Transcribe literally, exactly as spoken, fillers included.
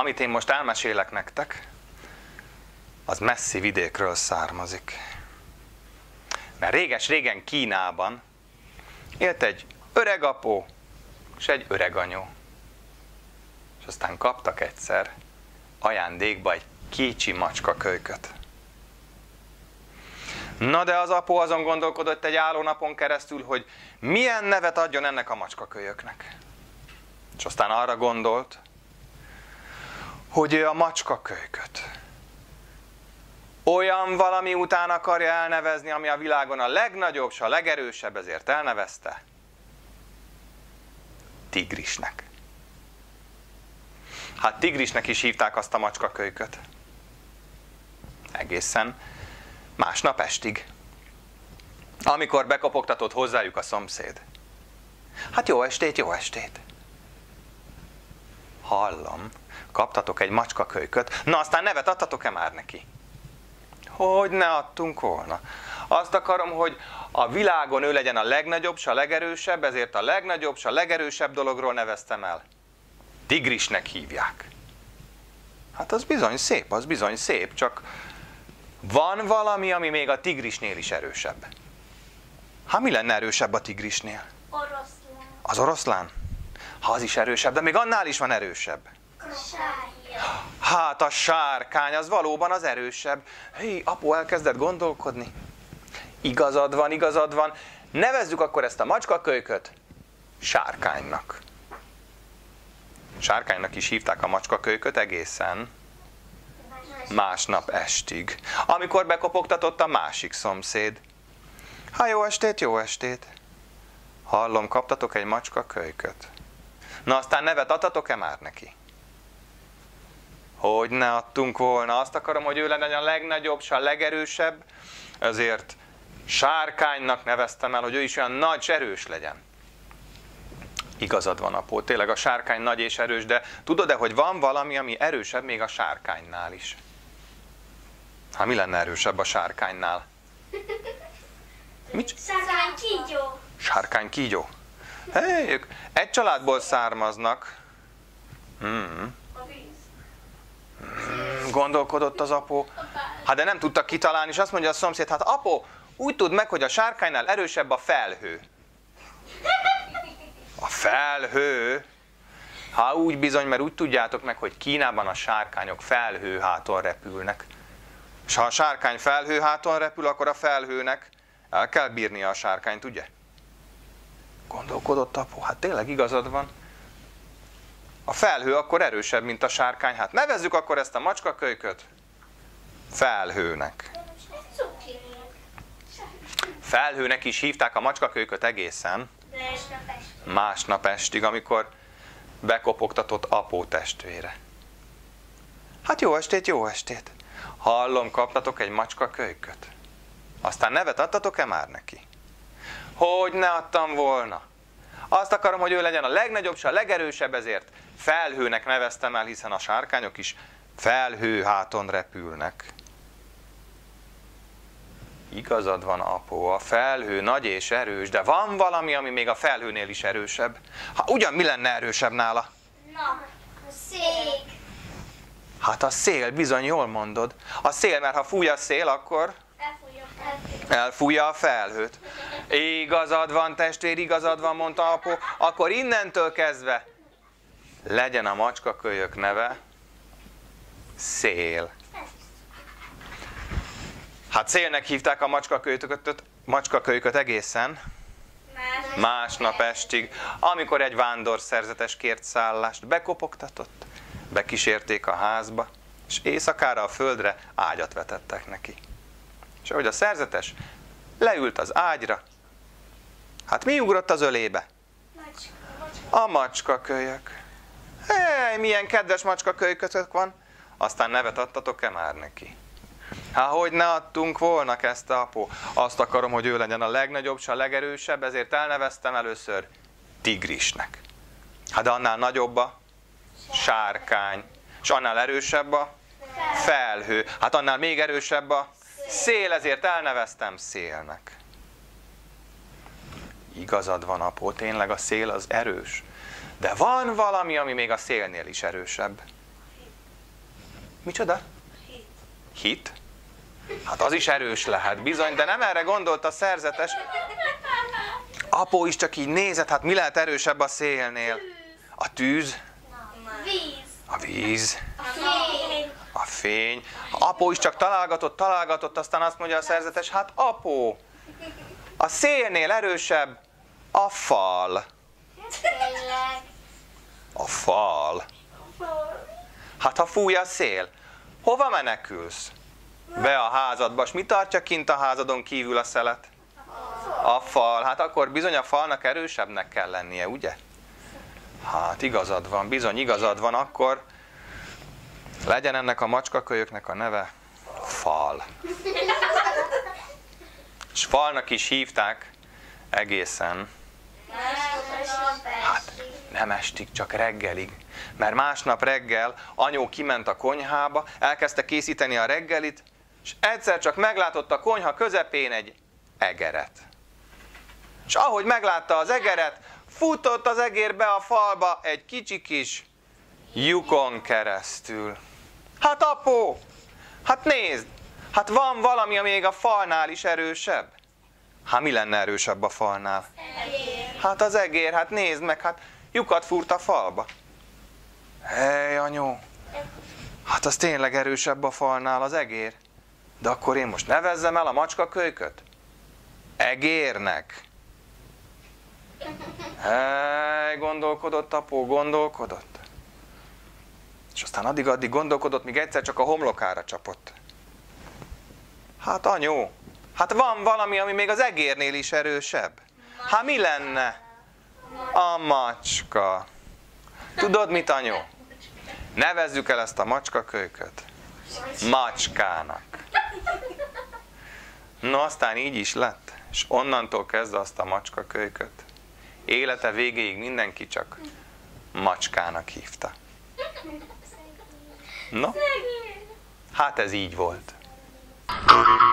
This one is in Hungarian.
Amit én most elmesélek nektek, az messzi vidékről származik. Mert réges-régen Kínában élt egy öreg apó és egy öreg anyu. És aztán kaptak egyszer ajándékba egy kicsi macskakölyköt. Na de az apó azon gondolkodott egy álló napon keresztül, hogy milyen nevet adjon ennek a macskakölyöknek. És aztán arra gondolt, hogy ő a macskakölyköt olyan valami után akarja elnevezni, ami a világon a legnagyobb és a legerősebb, ezért elnevezte Tigrisnek. Hát Tigrisnek is hívták azt a macskakölyköt. Egészen másnap estig, amikor bekopogtatott hozzájuk a szomszéd. Hát jó estét, jó estét! Hallom, kaptatok egy macskakölyköt, na aztán nevet adtatok-e már neki? Hogy ne adtunk volna. Azt akarom, hogy a világon ő legyen a legnagyobb, s a legerősebb, ezért a legnagyobb, s a legerősebb dologról neveztem el. Tigrisnek hívják. Hát az bizony szép, az bizony szép, csak van valami, ami még a tigrisnél is erősebb. Hát mi lenne erősebb a tigrisnél? Oroszlán. Az oroszlán? Ha az is erősebb, de még annál is van erősebb. Sárkány. Hát a sárkány, az valóban az erősebb. Hé, apu elkezdett gondolkodni. Igazad van, igazad van. Nevezzük akkor ezt a macskakölyköt sárkánynak. Sárkánynak is hívták a macskakölyköt egészen másnap estig, amikor bekopogtatott a másik szomszéd. Ha jó estét, jó estét! Hallom, kaptatok egy macskakölyköt. Na aztán nevet adtatok-e már neki? Hogy ne adtunk volna. Azt akarom, hogy ő legyen a legnagyobb, s a legerősebb, ezért sárkánynak neveztem el, hogy ő is olyan nagy és erős legyen. Igazad van, apó, tényleg a sárkány nagy és erős, de tudod-e, hogy van valami, ami erősebb még a sárkánynál is? Hát mi lenne erősebb a sárkánynál? Mit? Sárkány kígyó. Sárkány kígyó. Hé, ők egy családból származnak. Hmm. A víz. Hmm, gondolkodott az apó. Hát de nem tudtak kitalálni, és azt mondja a szomszéd, hát apó, úgy tudd meg, hogy a sárkánynál erősebb a felhő. A felhő? Hát úgy bizony, mert úgy tudjátok meg, hogy Kínában a sárkányok felhőháton repülnek. És ha a sárkány felhőháton repül, akkor a felhőnek el kell bírnia a sárkányt, ugye? Gondolkodott apó, hát tényleg igazad van. A felhő akkor erősebb, mint a sárkány. Hát nevezzük akkor ezt a macskakölyköt felhőnek. Felhőnek is hívták a macskakölyköt egészen másnap estig, amikor bekopogtatott apó testvére. Hát jó estét, jó estét! Hallom, kaptatok egy macskakölyköt. Aztán nevet adtatok-e már neki? Hogy ne adtam volna. Azt akarom, hogy ő legyen a legnagyobb, s a legerősebb, ezért felhőnek neveztem el, hiszen a sárkányok is felhőháton repülnek. Igazad van, apó, a felhő nagy és erős, de van valami, ami még a felhőnél is erősebb. Ha ugyan mi lenne erősebb nála? Na, a szék. Hát a szél, bizony jól mondod. A szél, mert ha fúj a szél, akkor Elfújja a felhőt. elfújja a felhőt. Igazad van, testvér, igazad van, mondta apó. Akkor innentől kezdve legyen a macskakölyök neve Szél. Hát szélnek hívták a macskakölyköt, macskakölyköt egészen másnap estig, amikor egy vándorszerzetes kért szállást, bekopogtatott, bekísérték a házba, és éjszakára a földre ágyat vetettek neki. És ahogy a szerzetes leült az ágyra, hát mi ugrott az ölébe? A macskakölyök. Hé, milyen kedves macskakölykötök van! Aztán nevet adtatok-e már neki? Hát hogy ne adtunk volna, kezdte apó. Azt akarom, hogy ő legyen a legnagyobb, s a legerősebb, ezért elneveztem először Tigrisnek. Hát de annál nagyobb a sárkány, és annál erősebb a felhő. Hát annál még erősebb a szél, ezért elneveztem Szélnek. Igazad van, apó, tényleg a szél az erős. De van valami, ami még a szélnél is erősebb. Micsoda? Hit? Hát az is erős lehet, bizony, de nem erre gondolt a szerzetes. Apó is csak így nézett, hát mi lehet erősebb a szélnél? A tűz? Víz. A víz? A fény. A fény? Apó is csak találgatott, találgatott, aztán azt mondja a szerzetes, hát apó, a szélnél erősebb a fal. Tényleg. A fal? Hát ha fúj a szél, hova menekülsz? Be a házadba, és mi tartja kint a házadon kívül a szelet? A fal. Hát akkor bizony a falnak erősebbnek kell lennie, ugye? Hát igazad van, bizony igazad van, akkor legyen ennek a macskakölyöknek a neve fal. És falnak is hívták egészen, hát nem estig, csak reggelig. Mert másnap reggel anyó kiment a konyhába, elkezdte készíteni a reggelit, és egyszer csak meglátott a konyha közepén egy egeret. És ahogy meglátta az egeret, futott az egér be a falba egy kicsi kis lyukon keresztül. Hát apó, hát nézd, hát van valami, ami még a falnál is erősebb. Hát mi lenne erősebb a falnál? Hát az egér, hát nézd meg, hát lyukat fúrt a falba. Hely, anyó, hát az tényleg erősebb a falnál az egér. De akkor én most nevezzem el a macskakölyköt? Egérnek. Hely, gondolkodott apó, gondolkodott. És aztán addig-addig gondolkodott, míg egyszer csak a homlokára csapott. Hát anyó, hát van valami, ami még az egérnél is erősebb. Hát mi lenne? A macska. Tudod mit, anyó? Nevezzük el ezt a macskakölyköt macskának. No, aztán így is lett. És onnantól kezdve azt a macskakölyköt élete végéig mindenki csak macskának hívta. No, hát ez így volt.